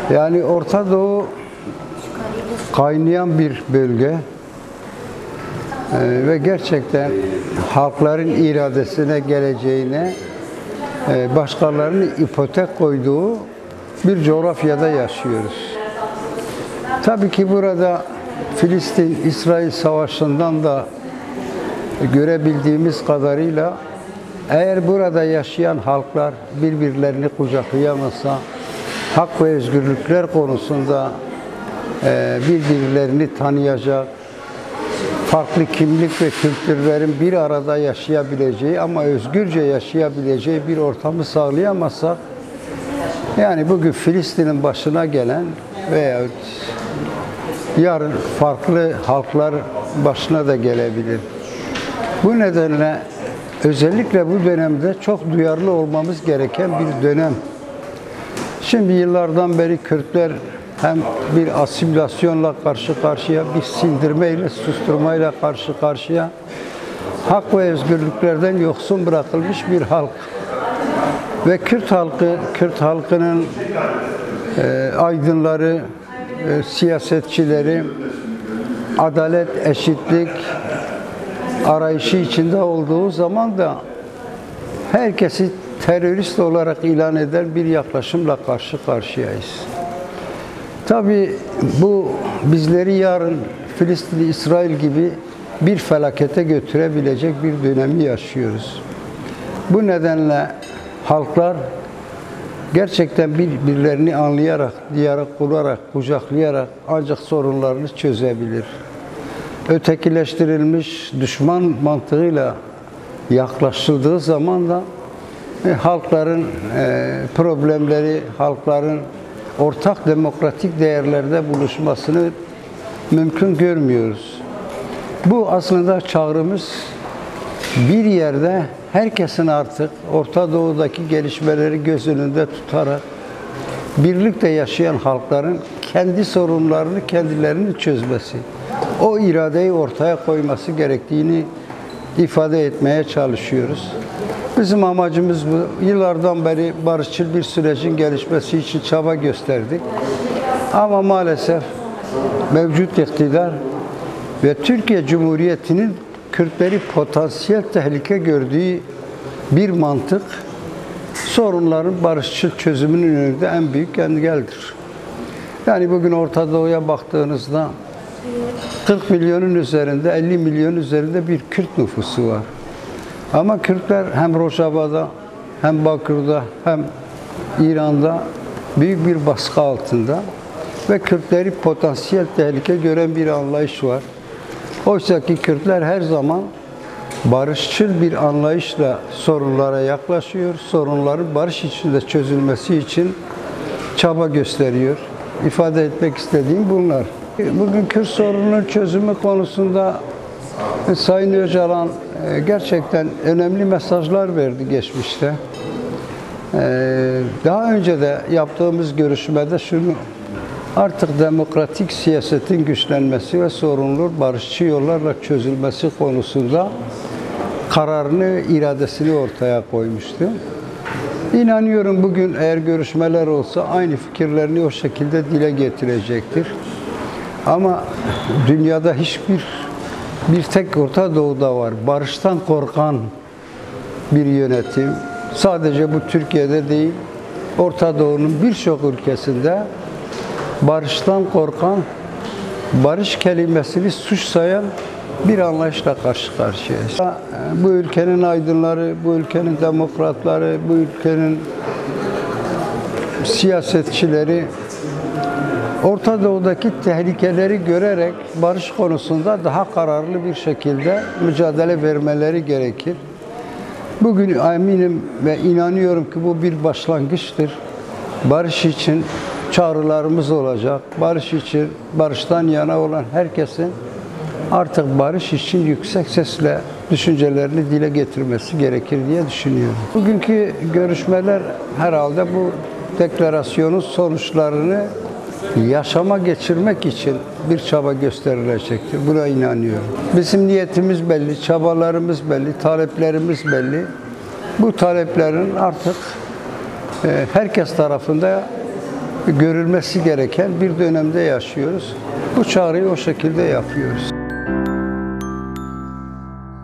Yani Orta Doğu kaynayan bir bölge ve gerçekten halkların iradesine, geleceğine başkalarının ipotek koyduğu bir coğrafyada yaşıyoruz. Tabii ki burada Filistin-İsrail Savaşı'ndan da görebildiğimiz kadarıyla eğer burada yaşayan halklar birbirlerini kucaklayamasa, hak ve özgürlükler konusunda birbirlerini tanıyacak, farklı kimlik ve kültürlerin bir arada yaşayabileceği ama özgürce yaşayabileceği bir ortamı sağlayamazsak, yani bugün Filistin'in başına gelen veya yarın farklı halklar başına da gelebilir. Bu nedenle özellikle bu dönemde çok duyarlı olmamız gereken bir dönem. Şimdi yıllardan beri Kürtler hem bir asimilasyonla karşı karşıya, bir sindirmeyle, susturmayla karşı karşıya, hak ve özgürlüklerden yoksun bırakılmış bir halk. Ve Kürt halkının aydınları, siyasetçileri, adalet, eşitlik arayışı içinde olduğu zaman da herkesi terörist olarak ilan eden bir yaklaşımla karşı karşıyayız. Tabii bu bizleri yarın Filistin, İsrail gibi bir felakete götürebilecek bir dönemi yaşıyoruz. Bu nedenle halklar gerçekten birbirlerini anlayarak, diyalog kurarak, kucaklayarak ancak sorunlarını çözebilir. Ötekileştirilmiş düşman mantığıyla yaklaşıldığı zaman da halkların problemleri, halkların ortak demokratik değerlerde buluşmasını mümkün görmüyoruz. Bu aslında çağrımız bir yerde herkesin artık Orta Doğu'daki gelişmeleri göz önünde tutarak birlikte yaşayan halkların kendi sorunlarını kendilerinin çözmesi, o iradeyi ortaya koyması gerektiğini ifade etmeye çalışıyoruz. Bizim amacımız bu. Yıllardan beri barışçıl bir sürecin gelişmesi için çaba gösterdik. Ama maalesef mevcut iktidar ve Türkiye Cumhuriyeti'nin Kürtleri potansiyel tehlike gördüğü bir mantık sorunların barışçıl çözümünün önünde en büyük engeldir. Yani bugün Orta Doğu'ya baktığınızda 40 milyonun üzerinde, 50 milyon üzerinde bir Kürt nüfusu var. Ama Kürtler hem Rojava'da, hem Bakır'da, hem İran'da büyük bir baskı altında ve Kürtleri potansiyel tehlike gören bir anlayış var. Oysa ki Kürtler her zaman barışçıl bir anlayışla sorunlara yaklaşıyor, sorunların barış içinde çözülmesi için çaba gösteriyor. İfade etmek istediğim bunlar. Bugün Kürt sorununun çözümü konusunda Sayın Öcalan gerçekten önemli mesajlar verdi geçmişte. Daha önce de yaptığımız görüşmede şunu, artık demokratik siyasetin güçlenmesi ve sorunların barışçı yollarla çözülmesi konusunda kararını, iradesini ortaya koymuştu. İnanıyorum bugün eğer görüşmeler olsa aynı fikirlerini o şekilde dile getirecektir. Ama dünyada bir tek Orta Doğu'da var. Barıştan korkan bir yönetim. Sadece bu Türkiye'de değil, Orta Doğu'nun birçok ülkesinde barıştan korkan, barış kelimesini suç sayan bir anlayışla karşı karşıyayız. Bu ülkenin aydınları, bu ülkenin demokratları, bu ülkenin siyasetçileri Orta Doğu'daki tehlikeleri görerek barış konusunda daha kararlı bir şekilde mücadele vermeleri gerekir. Bugün eminim ve inanıyorum ki bu bir başlangıçtır. Barış için çağrılarımız olacak. Barış için, barıştan yana olan herkesin artık barış için yüksek sesle düşüncelerini dile getirmesi gerekir diye düşünüyorum. Bugünkü görüşmeler herhalde bu deklarasyonun sonuçlarını yaşama geçirmek için bir çaba gösterilecektir. Buna inanıyorum. Bizim niyetimiz belli, çabalarımız belli, taleplerimiz belli. Bu taleplerin artık herkes tarafında görülmesi gereken bir dönemde yaşıyoruz. Bu çağrıyı o şekilde yapıyoruz.